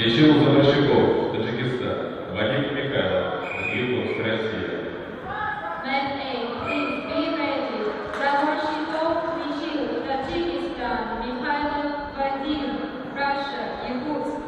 Михаил Заборщиков, Таджикистан. Вадим Михайлов, Якутск, Россия. Match 8, please be ready. Заборщиков Михаил, Таджикистан. Mikhailov Vadim, Russia, Якутск.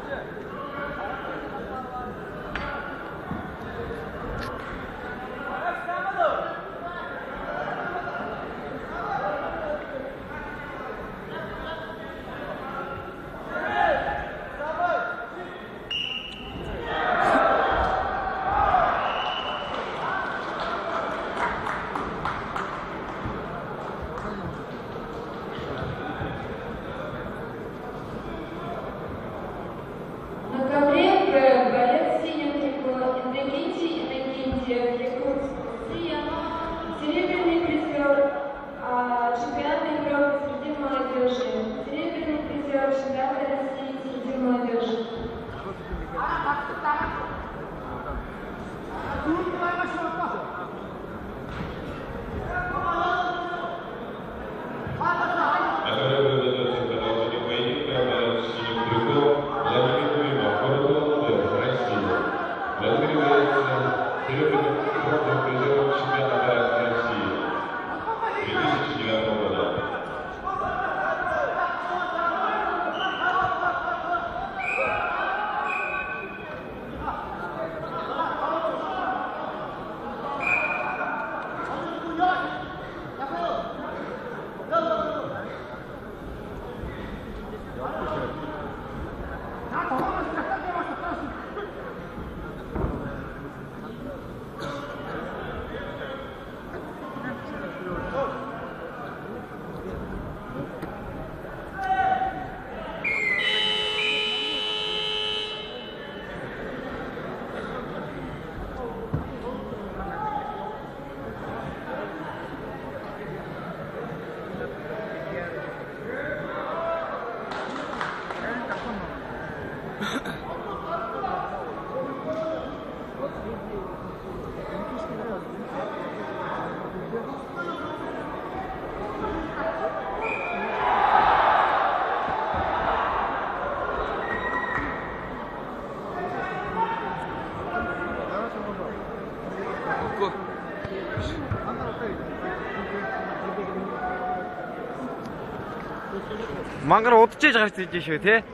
Мангар удчихж гарч ирж шүү те.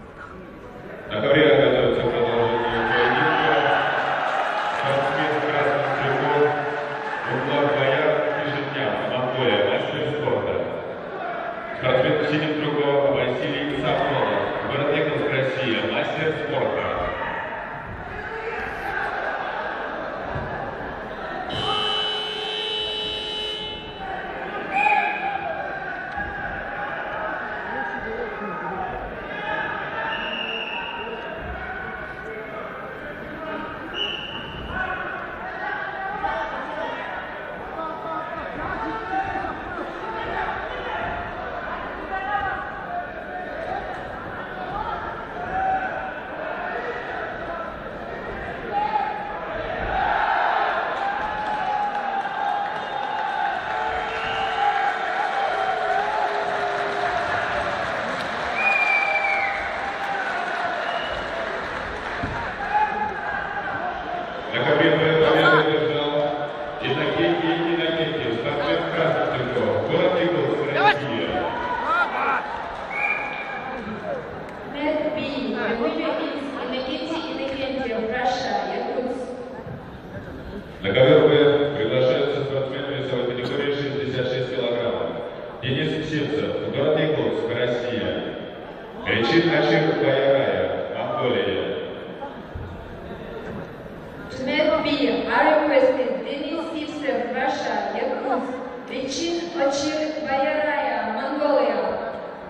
На ковре готовится продолжение поединка. Спортсмен в красном трико. Углар Бояр Кишиньян, Монголия, мастер спорта. Спортсмен в синем трико Василий Сафронов, город Якутск, Россия, мастер спорта. На ковре победу одержал Иннокентий Иннокентьев, спортсмен в красном трико, город Якутск, Россия. Match B, the winner is Innokenty Innokentiev, Russia, Якутск. На ковер Б приглашаются спортсмены весовой категории 66 килограммов. Денис Сивцев, город Якутск, Россия. Эчин Ашир Баярая, Монголия. To match B, are requested Denis Sivtsev, Russia, Yakutsk. Эчин Ашир Баярая, Mongolia.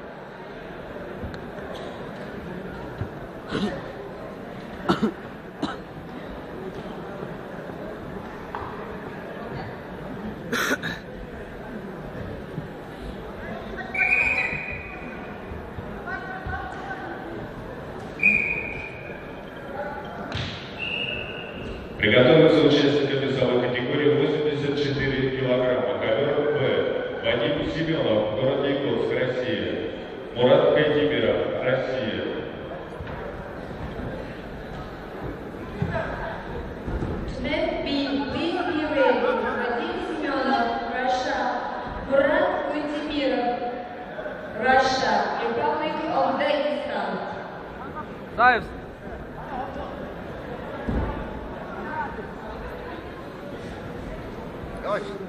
Приготовиться участникам весовой категории 84 килограмма. Ковер Б. Вадим Семенов, город Якутск, Россия. Мурат Кайтимиров, Россия. Ставь. Давай.